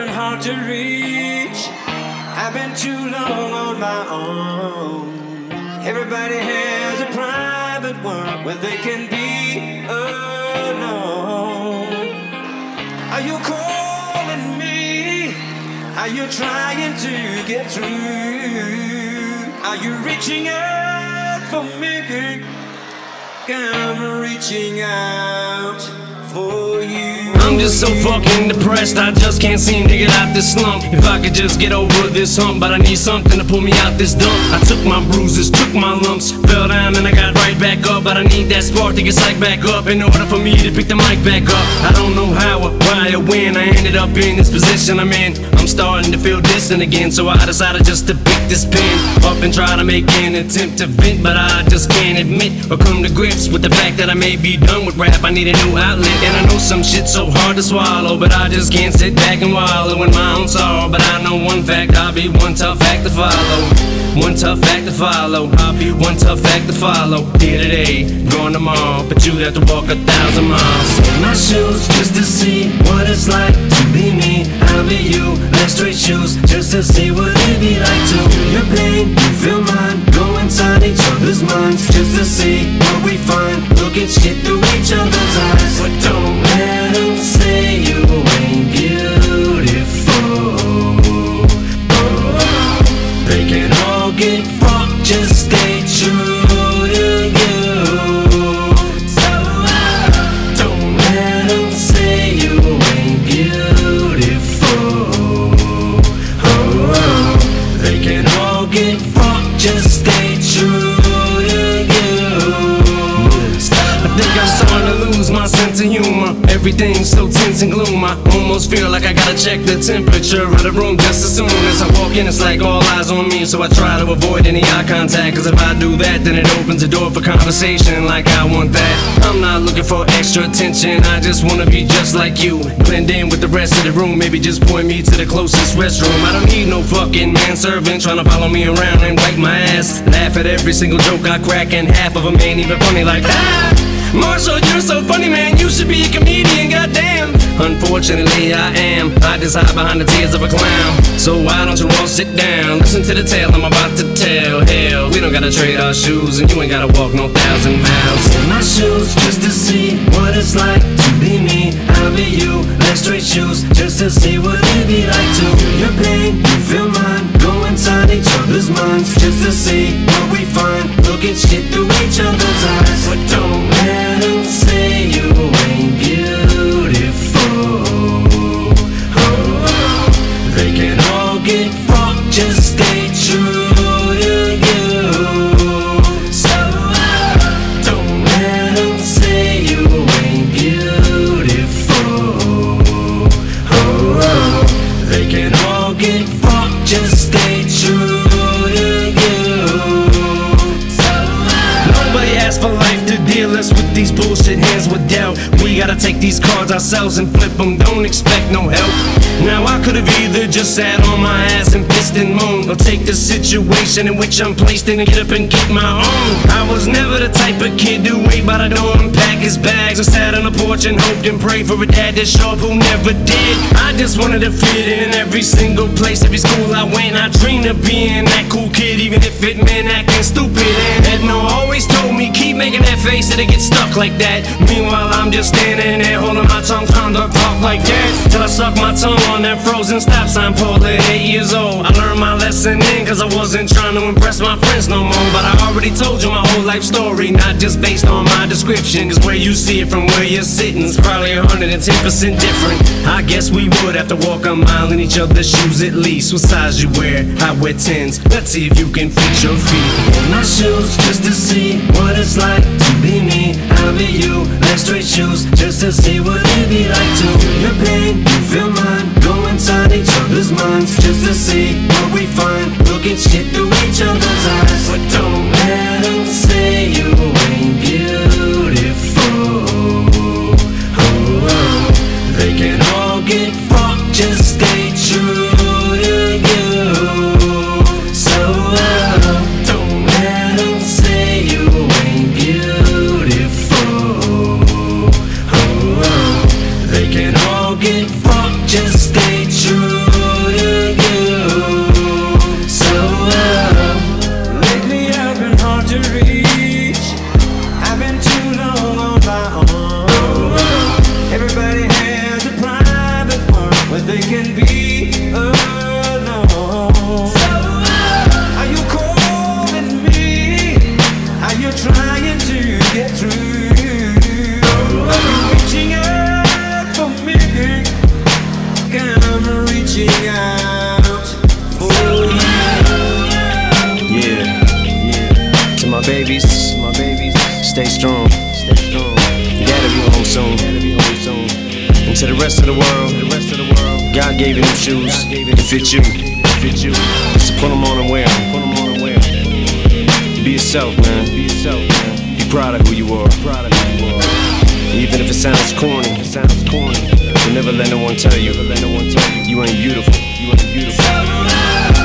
been hard to reach. I've been too long on my own. Everybody has a private world where they can be alone. Are you calling me? Are you trying to get through? Are you reaching out for me? I'm reaching out for you. I'm just so fucking depressed, I just can't seem to get out this slump. If I could just get over this hump, but I need something to pull me out this dump. I took my bruises, took my lumps, fell down and I got right back up. But I need that spark to get psyched back up in order for me to pick the mic back up. I don't know how or why or when I ended up in this position I'm in. I'm starting to feel distant again, so I decided just to pick this pen up and try to make an attempt to vent. But I just can't admit or come to grips with the fact that I may be done with rap. I need a new outlet, and I know some shit's so hard to swallow, but I just can't sit back and wallow in my own sorrow. But I know one fact, I'll be one tough act to follow. One tough act to follow. I'll be one tough act to follow. Here today, gone tomorrow, but you have to walk 1,000 miles. In my shoes, just to see what it's like to be me. I'll be you, like straight shoes, just to see what it'd be like to feel your pain, you feel mine. Go inside each other's minds, just to see what we find. Look at shit through each other's eyes, but don't let them say you ain't beautiful. They can all get fucked, just stay true to you. So don't let them say you ain't beautiful. They can all get fucked, just stay true to you. I think I'm starting to lose my sense of humor. Everything's so tense and gloom. I almost feel like I gotta check the temperature of the room just as soon as I walk in. It's like all eyes on me, so I try to avoid any eye contact. Cause if I do that, then it opens the door for conversation like I want that. I'm not looking for extra attention, I just wanna be just like you. Blend in with the rest of the room, maybe just point me to the closest restroom. I don't need no fucking manservant trying to follow me around and wipe my ass. Laugh at every single joke I crack, and half of them ain't even funny like that. Marshall, you're so funny, man, you should be a comedian, goddamn. Unfortunately, I am. I just hide behind the tears of a clown. So why don't you all sit down, listen to the tale I'm about to tell. Hell, we don't gotta trade our shoes, and you ain't gotta walk no 1,000 miles. In my shoes, just to see what it's like to be me. I'll be you, like straight shoes, just to see what it'd be like to feel your pain, you feel mine. Go inside each other's minds, just to see what we find. Look at shit through each other's eyes, but don't let them say you ain't beautiful. They can all get fucked, just stay true to you. So don't let them say you ain't beautiful. They can all get fucked, just stay true to you. Nobody asked for life to deal us with these bullshit hands with doubt. We gotta take these cards ourselves and flip them, don't expect no help. Now I could've either just sat on my ass and pissed and moaned, or take the situation in which I'm placed in and get up and get my own. I was never the type of kid to wait by the door and pack his bags, or sat on the porch and hoped and prayed for a dad to show up who never did. I just wanted to fit in every single place, every school I went. I dreamed of being that cool kid, even if it meant acting stupid. And Edna always told me, keep making that face, it'll get stuck like that. Meanwhile I'm just standing there holding my tongue, trying to talk like that, till I suck my tongue on that frozen stop sign pole at 8 years old. I learned my lesson in, cause I wasn't trying to impress my friends no more. But I already told you my whole life story, not just based on my description. Cause where you see it from where you're sitting is probably 110% different. I guess we would have to walk a mile in each other's shoes at least. What size you wear? I wear 10s. Let's see if you can fit your feet in my shoes, just to see what it's like to be me. I'll be you, like straight shoes, just to see what it'd be like to feel your pain, you feel mine. Go inside each other's minds, just to see what we find. Look at shit through each other's eyes, but don't let them say you ain't beautiful. They can all get fucked, just stay true to you. So don't let them say you ain't beautiful. They can all get fucked, just stay true. think I'm reaching out for you. Yeah, to my babies, stay strong. You gotta be home soon. And to the rest of the world, God gave you them shoes to fit you. Just put them on and wear them. Be yourself, man. Be proud of who you are. Even if it sounds corny, but never let no one tell you you ain't beautiful.